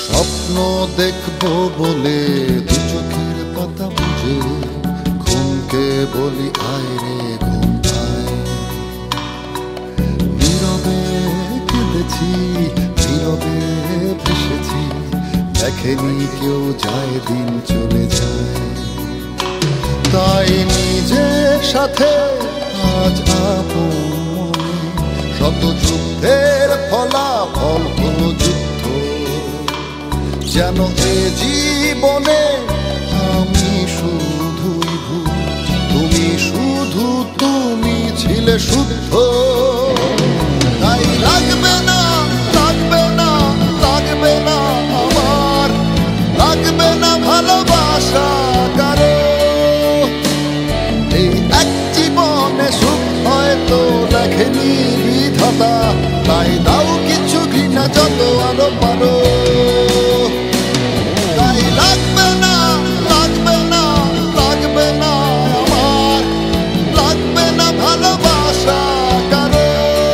স্বপ্ন দেখবো বলে দু চোখের পাতা বুঝে ঘুমকে বলি আয় রে ঘুম আয়। নীরবে কেঁদেছি, নীরবে ভেসেছি, দেখেনি কেউ যায় দিন চলে যায়। তাই নিজের সাথে আজ আপন মনে শত যুদ্ধের ফলাফল হলো যুদ্ধ। যেন এ জীবনে আমি শুধুই ভুল, তুমি শুধু তুমি ছিলে শুদ্ধ। তাই লাগবে না, লাগবে না, লাগবে না আমার, লাগবে না ভালোবাসা কারো। এই এক জীবনে সুখ হয়তো দেখেনি বিধাতা, তাই দাও কিছু ঘৃণা যত আরো পারো। তাই লাগবে না, লাগবে না, লাগবে না আমার, লাগবে না ভালোবাসা কারো।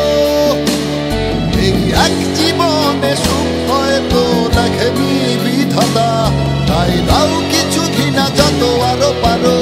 এই এক জীবনে সুখ হয়তো দেখেনি বিধাতা, তাই দাও কিছু ঘৃণা যত আরো পারো।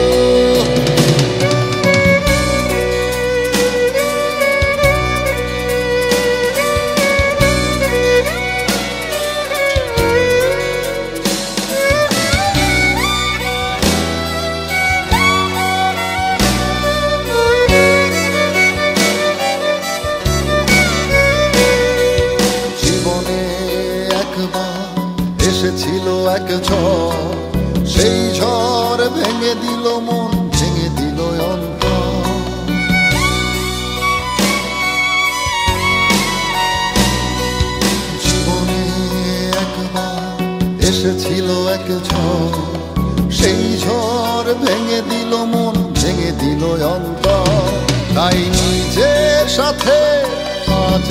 এসেছিল এক ঝড়, সেই ঝড় ভেঙে দিল মন, ভেঙে দিল অন্তর। জীবনে একবার এসেছিল এক ঝড়, সেই ঝড় ভেঙে দিল মন, ভেঙে দিল অন্তর। তাই নিজের সাথে আজ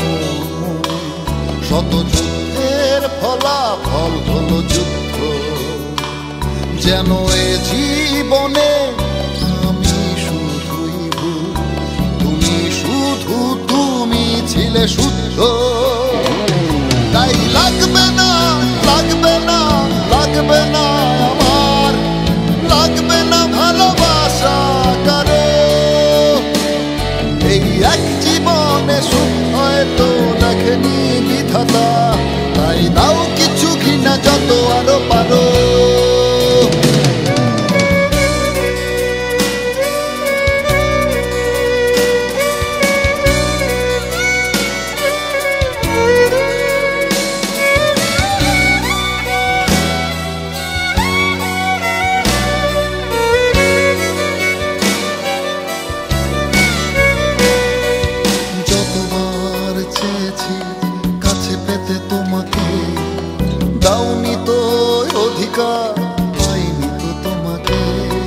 শত যুদ্ধের ফলাফল হলো যুদ্ধ। যেন এ জীবনে আমি শুধুই ভুল, তুমি শুধু তুমি ছিলে শুদ্ধ। তাই লাগবে না, লাগবে না, লাগবে না আমার, লাগবে না ভালোবাসা কারো। এই এক জীবনে সুখ হয়তো দেখেনি বিধাতা, তাই দাও কিছু ঘৃণা যত আরো পারো। যতবার চেয়েছি কাছে পেতে তোমাকে, দাওনি তো অধিকার, পাইনি তো তোমাকে।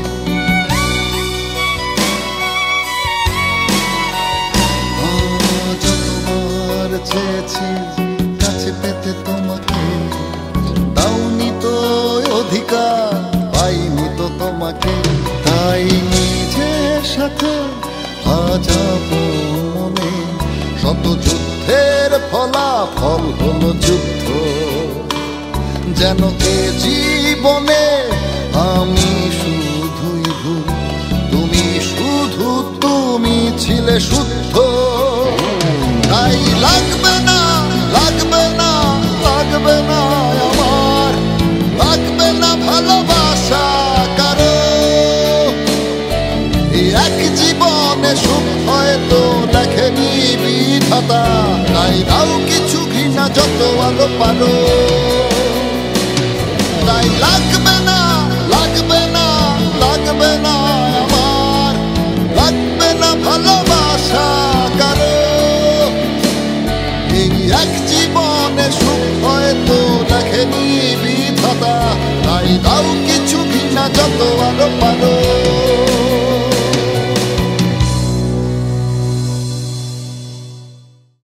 যতবার চেয়েছি কাছে পেতে তোমাকে, দাওনি তো অধিকার, পাইনি তো তোমাকে। তাই নিজের সাথে আজ মনে শত যুদ্ধের ফলাফল হলো যুদ্ধ। যেন এ জীবনে আমি শুধুই ভুল, তুমি শুধু তুমি ছিলে শুদ্ধ। তাই লাগবে না, লাগবে না, লাগবে না আমার, লাগবে না ভালোবাসা কারো। এই এক জীবনে সুখ হয়তো দেখেনি বিধাতা, তাই দাও কিছু ঘৃণা যত আলো পারো। তাই লাগবে না, লাগবে না, লাগবে না আমার, লাগবে না ভালোবাসা কারো। এই এক জীবনে সুখ হয়তো দেখেনি বিধাতা, তাই দাও কিছু ঘৃণা যত আলো পারো।